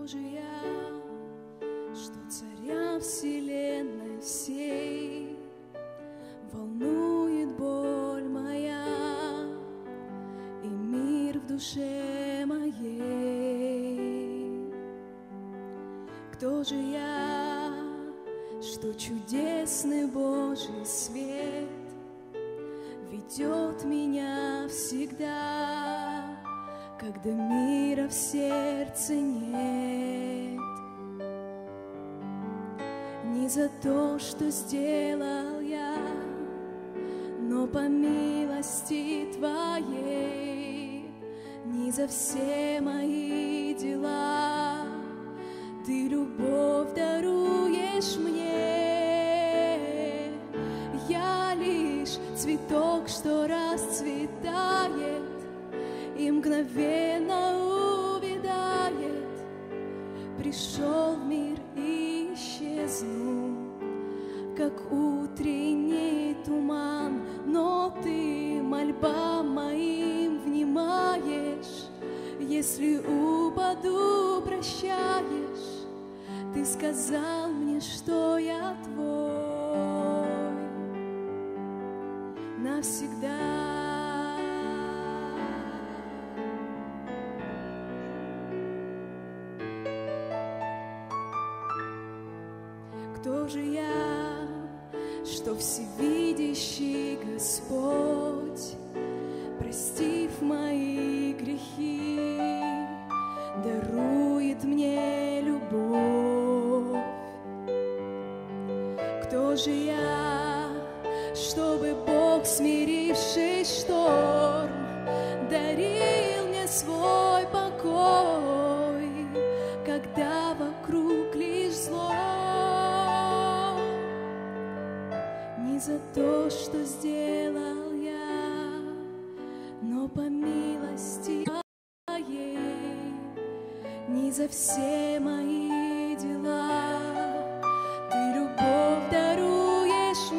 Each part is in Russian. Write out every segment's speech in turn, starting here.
же я, что царя вселенной всей волнует боль моя и мир в душе моей? Кто же я, что чудесный Божий свет ведет меня всегда, когда мира в сердце нет? Не за то, что сделал я, но по милости Твоей, не за все мои дела Ты любовь даруешь мне. Я лишь цветок, что расцветает и мгновенно увядает. Пришел в мир и исчезну, как утренний туман, но Ты мольбам моим внимаешь. Если упаду, прощаешь. Ты сказал мне, что я Твой навсегда. Кто же я, что всевидящий Господь, простив мои грехи, дарует мне любовь? Кто же я, чтобы Бог, смиривший шторм, дарил мне свой покой, когда вокруг лишь зло? Не за то, что сделал я, но по милости Твоей, не за все мои дела Ты любовь даруешь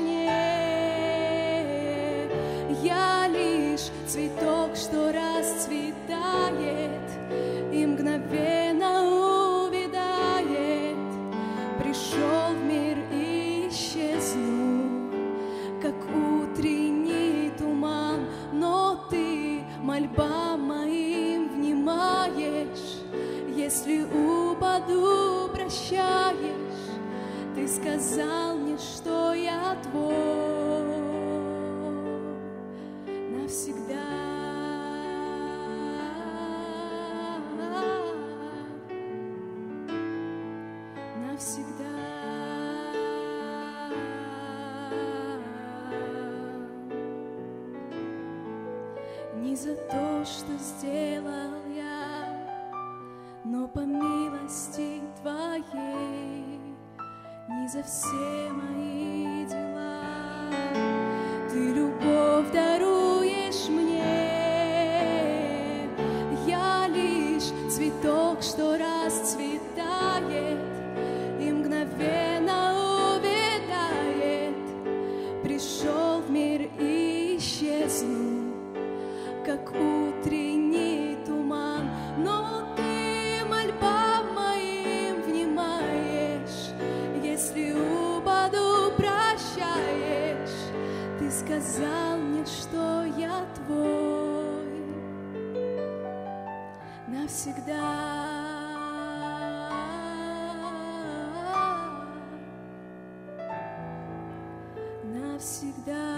мне. Я лишь цветок, что расцветает и мгновенно увядает. Пришел в мир и исчезну, как утренний туман, но Ты мольбам моим внимаешь. Если упаду, прощаешь. Ты сказал мне, что я Твой навсегда. Навсегда. Не за то, что сделал я, но по милости Твоей, не за все мои дела Ты любовь даруешь мне. Я лишь цветок, что расцветает и мгновенно увядает. Пришел в мир и исчезну, как утренний туман, но Ты мольбам моим внимаешь. Если упаду, прощаешь. Ты сказал мне, что я Твой навсегда. Навсегда.